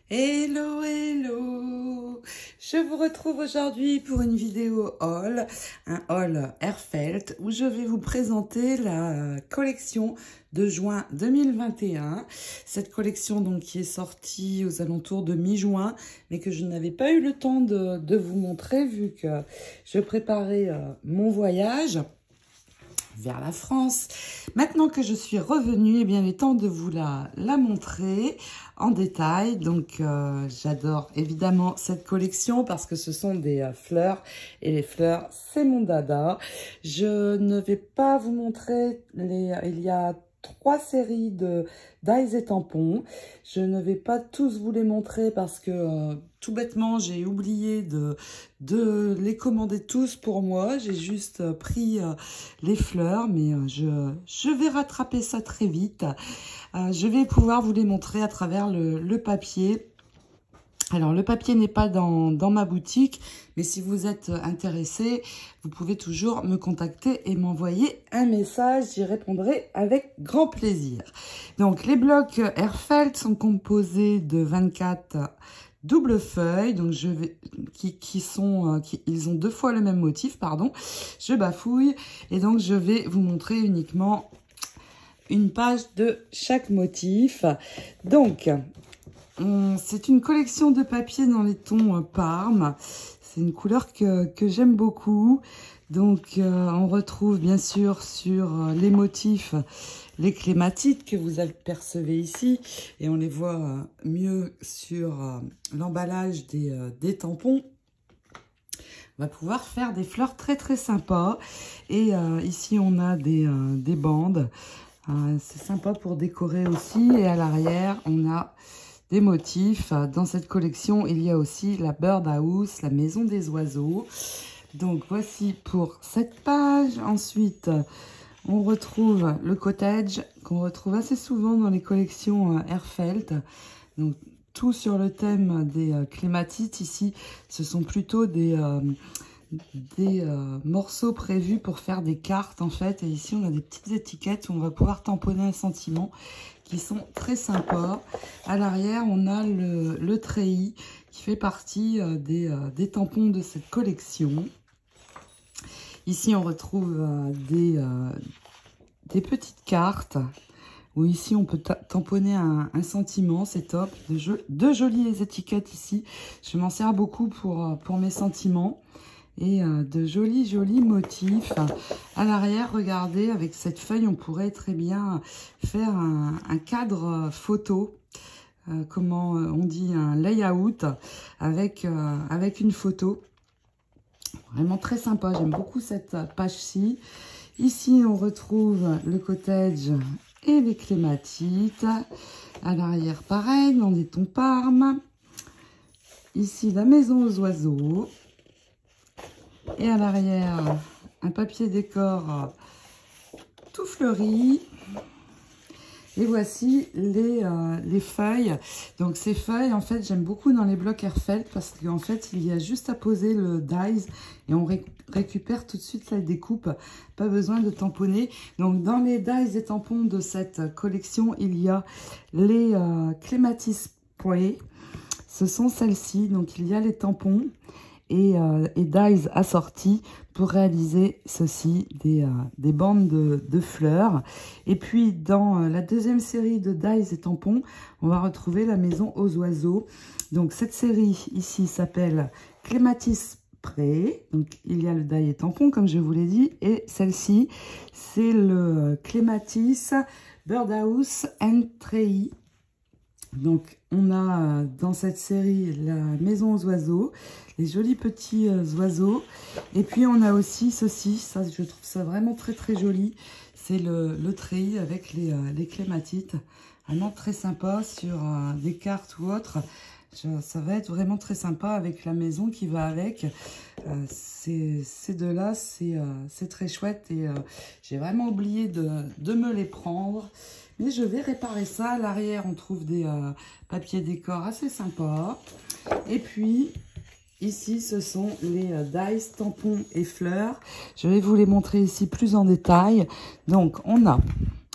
Hello, hello! Je vous retrouve aujourd'hui pour une vidéo haul, un haul Airfelt, où je vais vous présenter la collection de juin 2021. Cette collection donc qui est sortie aux alentours de mi-juin, mais que je n'avais pas eu le temps de vous montrer vu que je préparais mon voyage vers la France. Maintenant que je suis revenue, eh bien, il est temps de vous la montrer en détail. Donc, j'adore évidemment cette collection parce que ce sont des fleurs et les fleurs, c'est mon dada. Je ne vais pas vous montrer il y a 3 séries de dies et tampons. Je ne vais pas tous vous les montrer parce que tout bêtement, j'ai oublié de les commander tous pour moi. J'ai juste pris les fleurs, mais je vais rattraper ça très vite. Je vais pouvoir vous les montrer à travers le papier. Alors, le papier n'est pas dans ma boutique, mais si vous êtes intéressé, vous pouvez toujours me contacter et m'envoyer un message. J'y répondrai avec grand plaisir. Donc, les blocs Airfelt sont composés de 24 doubles feuilles. Donc, ils ont 2 fois le même motif, pardon. Je bafouille. Et donc, je vais vous montrer uniquement une page de chaque motif. Donc, c'est une collection de papier dans les tons Parme. C'est une couleur que j'aime beaucoup. Donc, on retrouve bien sûr sur les motifs les clématites que vous apercevez ici. Et on les voit mieux sur l'emballage des tampons. On va pouvoir faire des fleurs très très sympas. Et ici, on a des bandes. C'est sympa pour décorer aussi. Et à l'arrière, on a des motifs. Dans cette collection, il y a aussi la birdhouse, la maison des oiseaux. Donc, voici pour cette page. Ensuite, on retrouve le cottage, qu'on retrouve assez souvent dans les collections Airfelt. Donc, tout sur le thème des clématites. Ici, ce sont plutôt des morceaux prévus pour faire des cartes, en fait. Et ici, on a des petites étiquettes où on va pouvoir tamponner un sentiment qui sont très sympas. À l'arrière, on a le treillis qui fait partie des tampons de cette collection. Ici, on retrouve des petites cartes où ici, on peut tamponner un sentiment. C'est top. De jolies étiquettes ici. Je m'en sers beaucoup pour mes sentiments. Et de jolis motifs. À l'arrière, regardez, avec cette feuille, on pourrait très bien faire un cadre photo. Comment on dit, un layout avec une photo. Vraiment très sympa, j'aime beaucoup cette page-ci. Ici, on retrouve le cottage et les clématites. À l'arrière, pareil, dans des tons Parme. Ici, la maison aux oiseaux. Et à l'arrière, un papier décor tout fleuri. Et voici les feuilles. Donc ces feuilles, en fait, j'aime beaucoup dans les blocs Airfelt parce qu'en fait, il y a juste à poser le dies et on récupère tout de suite la découpe. Pas besoin de tamponner. Donc dans les dies et tampons de cette collection, il y a les clématis spray. Ce sont celles-ci. Donc il y a les tampons et dies assortis pour réaliser ceci, des bandes de fleurs. Et puis dans la deuxième série de dies et tampons, on va retrouver la maison aux oiseaux. Donc cette série ici s'appelle Clématis Spray. Donc il y a le die et tampon comme je vous l'ai dit. Et celle-ci, c'est le Clématis Birdhouse and Treillis. Donc, on a dans cette série la maison aux oiseaux, les jolis petits oiseaux. Et puis, on a aussi ceci, ça je trouve ça vraiment très très joli. C'est le treillis avec les clématites. Vraiment très sympa sur des cartes ou autres. Ça va être vraiment très sympa avec la maison qui va avec. Ces deux-là, c'est très chouette et j'ai vraiment oublié de me les prendre. Mais je vais réparer ça. À l'arrière, on trouve des papiers décor assez sympas. Et puis, ici, ce sont les dies, tampons et fleurs. Je vais vous les montrer ici plus en détail. Donc, on a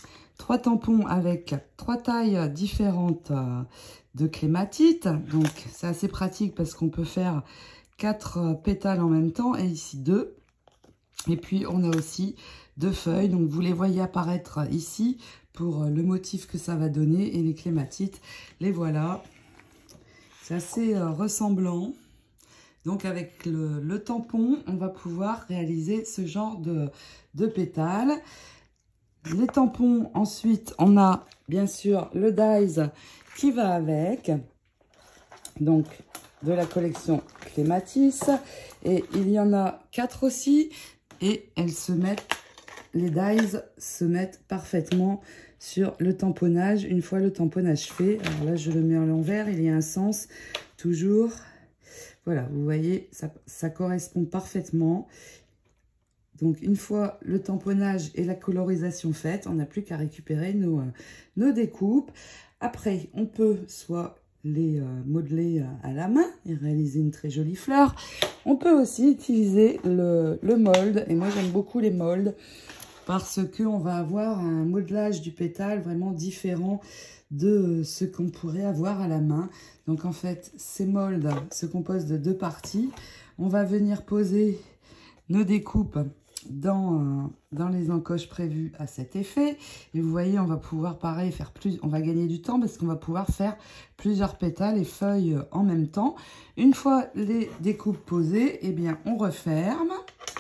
3 tampons avec 3 tailles différentes de clématite. Donc, c'est assez pratique parce qu'on peut faire 4 pétales en même temps et ici 2. Et puis, on a aussi 2 feuilles. Donc, vous les voyez apparaître ici pour le motif que ça va donner. Et les clématites, les voilà. C'est assez ressemblant. Donc, avec le tampon, on va pouvoir réaliser ce genre de pétales. Les tampons, ensuite, on a bien sûr le dies qui va avec. Donc, de la collection Clématis. Et il y en a 4 aussi. Et elles se mettent, les dies se mettent parfaitement sur le tamponnage. Une fois le tamponnage fait, alors là, je le mets à l'envers. Il y a un sens toujours. Voilà, vous voyez, ça correspond parfaitement. Donc, une fois le tamponnage et la colorisation faite, on n'a plus qu'à récupérer nos découpes. Après, on peut soit les modeler à la main et réaliser une très jolie fleur. On peut aussi utiliser le mold. Et moi, j'aime beaucoup les molds parce qu'on va avoir un modelage du pétale vraiment différent de ce qu'on pourrait avoir à la main. Donc, en fait, ces molds se composent de 2 parties. On va venir poser nos découpes dans les encoches prévues à cet effet. Et vous voyez, on va pouvoir, pareil, faire plus. On va gagner du temps parce qu'on va pouvoir faire plusieurs pétales et feuilles en même temps. Une fois les découpes posées, eh bien, on referme.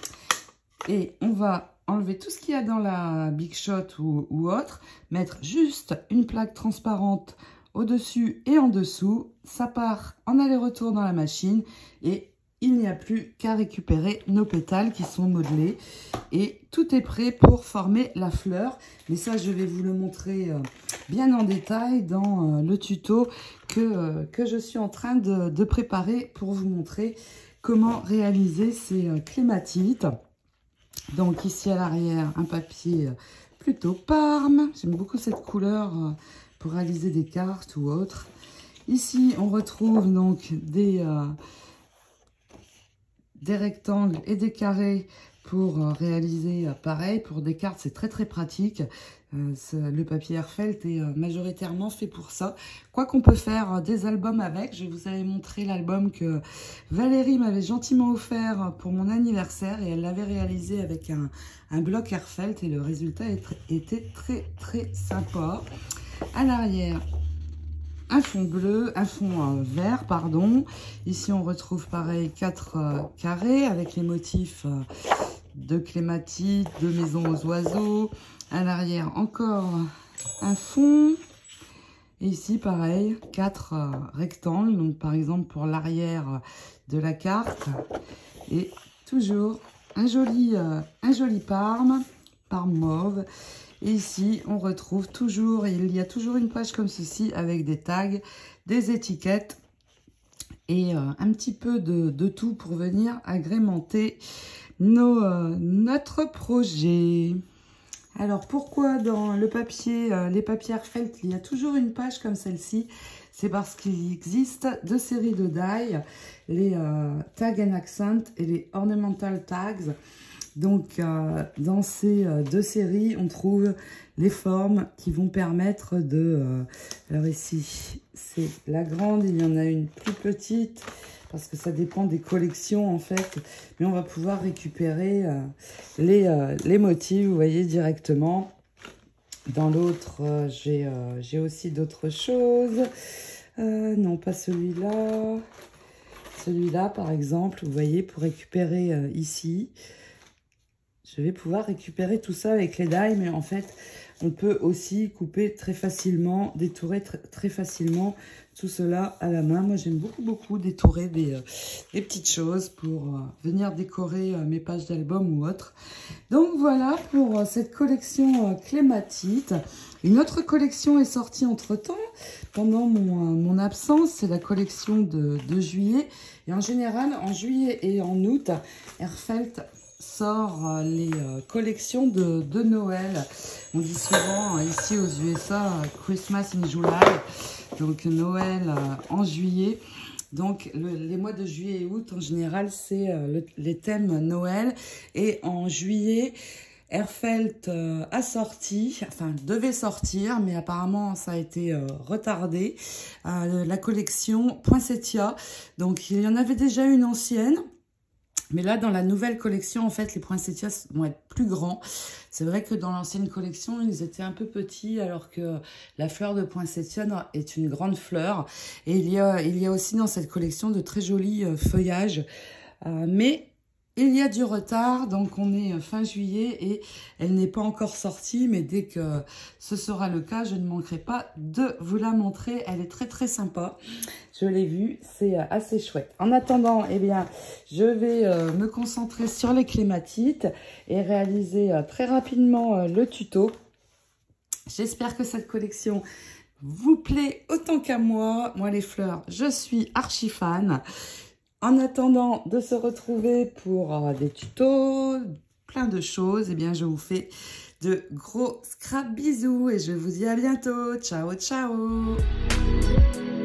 Et on va enlever tout ce qu'il y a dans la Big Shot ou autre. Mettre juste une plaque transparente au-dessus et en dessous. Ça part en aller-retour dans la machine. Et il n'y a plus qu'à récupérer nos pétales qui sont modelés. Et tout est prêt pour former la fleur. Mais ça, je vais vous le montrer bien en détail dans le tuto que je suis en train de préparer pour vous montrer comment réaliser ces clématites. Donc ici à l'arrière, un papier plutôt parme. J'aime beaucoup cette couleur pour réaliser des cartes ou autres. Ici, on retrouve donc des rectangles et des carrés pour réaliser pareil. Pour des cartes, c'est très pratique. Le papier Airfelt est majoritairement fait pour ça. Quoi qu'on peut faire des albums avec. Je vous avais montré l'album que Valérie m'avait gentiment offert pour mon anniversaire. Et elle l'avait réalisé avec un bloc Airfelt. Et le résultat était très sympa. À l'arrière, un fond bleu, un fond vert, pardon. Ici, on retrouve pareil 4 carrés avec les motifs de clématite, de maison aux oiseaux. À l'arrière, encore un fond. Et ici, pareil, 4 rectangles. Donc, par exemple, pour l'arrière de la carte. Et toujours un joli parme mauve. Et ici, on retrouve toujours, il y a toujours une page comme ceci avec des tags, des étiquettes et un petit peu de tout pour venir agrémenter notre projet. Alors, pourquoi dans le papier, les papiers Airfelt, il y a toujours une page comme celle-ci? C'est parce qu'il existe 2 séries de die, les Tag and Accent et les Ornamental Tags. Donc, dans ces 2 séries, on trouve les formes qui vont permettre de... alors ici, c'est la grande, il y en a une plus petite, parce que ça dépend des collections, en fait. Mais on va pouvoir récupérer les motifs, vous voyez, directement. Dans l'autre, j'ai aussi d'autres choses. Non, pas celui-là. Celui-là, par exemple, vous voyez, pour récupérer ici... Je vais pouvoir récupérer tout ça avec les die, mais en fait, on peut aussi couper très facilement, détourer très facilement tout cela à la main. Moi, j'aime beaucoup détourer des petites choses pour venir décorer mes pages d'album ou autre. Donc voilà pour cette collection clématite. Une autre collection est sortie entre-temps, pendant mon absence. C'est la collection de juillet. Et en général, en juillet et en août, Airfelt sort les collections de Noël. On dit souvent ici aux USA Christmas in July, donc Noël en juillet. Donc les mois de juillet et août en général c'est les thèmes Noël, et en juillet Airfelt a sorti, enfin devait sortir, mais apparemment ça a été retardé. La collection Poinsettia. Donc il y en avait déjà une ancienne. Mais là, dans la nouvelle collection, en fait, les poinsettias vont être plus grands. C'est vrai que dans l'ancienne collection, ils étaient un peu petits, alors que la fleur de poinsettia est une grande fleur. Et il y a aussi dans cette collection de très jolis feuillages. Mais il y a du retard, donc on est fin juillet et elle n'est pas encore sortie. Mais dès que ce sera le cas, je ne manquerai pas de vous la montrer. Elle est très très sympa. Je l'ai vue, c'est assez chouette. En attendant, eh bien, je vais me concentrer sur les clématites et réaliser très rapidement le tuto. J'espère que cette collection vous plaît autant qu'à moi. Moi, les fleurs, je suis archi fan. En attendant de se retrouver pour des tutos, plein de choses, eh bien, je vous fais de gros scrap bisous et je vous dis à bientôt. Ciao, ciao!